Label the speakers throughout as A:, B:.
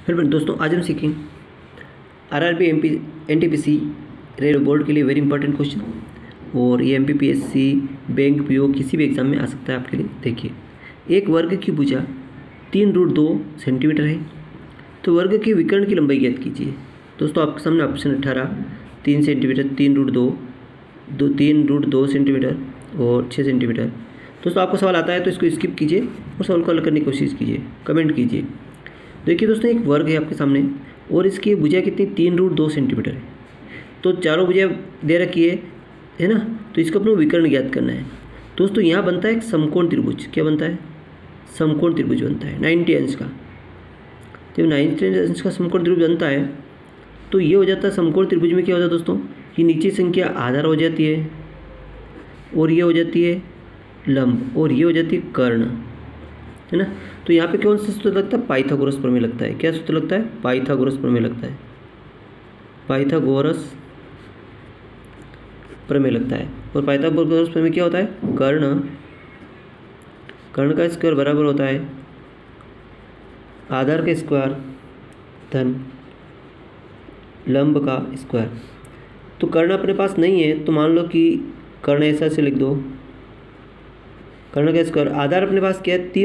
A: Hello दोस्तों, आज हम सीखेंगे आरआरबी एनटीपीसी रेलवे बोर्ड के लिए वेरी इंपॉर्टेंट क्वेश्चन। और ये एमपीपीएससी बैंक पीओ किसी भी एग्जाम में आ सकता है आपके लिए। देखिए, एक वर्ग की भुजा 3√2 सेंटीमीटर है, तो वर्ग के विकर्ण की लंबाई ज्ञात कीजिए। दोस्तों आपके सामने ऑप्शन 18 3 सेंटीमीटर, 3√2 सेंटीमीटर और 6 सेंटीमीटर। दोस्तों आपको सवाल आता है तो इसको स्किप कीजिए और सवाल को हल करने की कोशिश कीजिए, कमेंट कीजिए। देखिए दोस्तों, एक वर्ग है आपके सामने और इसकी भुजा कितनी 3√2 सेंटीमीटर है। तो चारों भुजा दे रखी है ना, तो इसका अपना विकर्ण ज्ञात करना है। दोस्तों यहाँ बनता है एक समकोण त्रिभुज। क्या बनता है? समकोण त्रिभुज बनता है 90 अंश का। जब 90 अंश का समकोण त्रिभुज बनता है तो ये हो जाता है समकोण त्रिभुज में क्या होता है दोस्तों, ये नीचे संख्या आधार हो जाती है और ये हो जाती है लंब और ये हो जाती है कर्ण, है ना। तो यहाँ पे कौन सा सूत्र लगता है? पाइथागोरस प्रमेय लगता है। क्या सूत्र लगता है? पाइथागोरस प्रमेय लगता है। पाइथागोरस प्रमेय लगता है। और पाइथागोरस प्रमेय क्या होता है? कर्ण का स्क्वायर बराबर होता है आधार का स्क्वायर धन लंब का स्क्वायर। तो कर्ण अपने पास नहीं है तो मान लो कि कर्ण ऐसा से लिख दो, कर्ण का स्क्वायर। आधार अपने पास क्या है?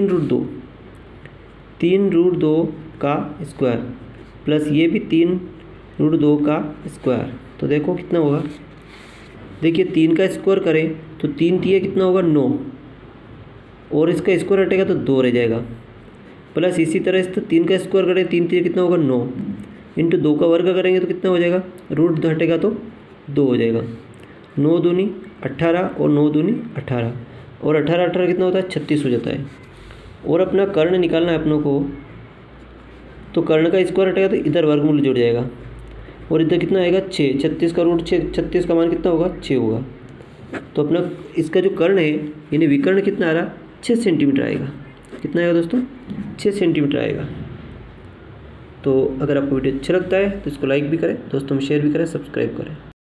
A: 3√2 का स्क्वायर प्लस ये भी 3√2 का स्क्वायर। तो देखो कितना होगा। देखिए 3 का स्क्वायर करें तो 3 3 कितना होगा? 9 और इसका स्क्वायर हटेगा तो 2 रह जाएगा। प्लस इसी तरह से 3 का स्क्वायर करें 3 3 कितना होगा? 9 इंटू 2 का वर्ग करेंगे तो कितना हो जाएगा? रूट हटेगा तो 2 हो जाएगा। 9 दूनी 18 और 9 दूनी 18 और 18 18 कितना होता है? 36 हो जाता है। और अपना कर्ण निकालना है अपनों को, तो कर्ण का स्क्वायर हटेगा तो इधर वर्गमूल जुड़ जाएगा और इधर कितना आएगा? 6। 36 का रूट 6, 36 का मान कितना होगा? 6 होगा। तो अपना इसका जो कर्ण है यानी विकर्ण कितना आ रहा? 6 सेंटीमीटर आएगा। कितना आएगा दोस्तों? 6 सेंटीमीटर आएगा। तो अगर आपको वीडियो अच्छा लगता है तो इसको लाइक भी करें, दोस्तों में शेयर भी करें, सब्सक्राइब करें।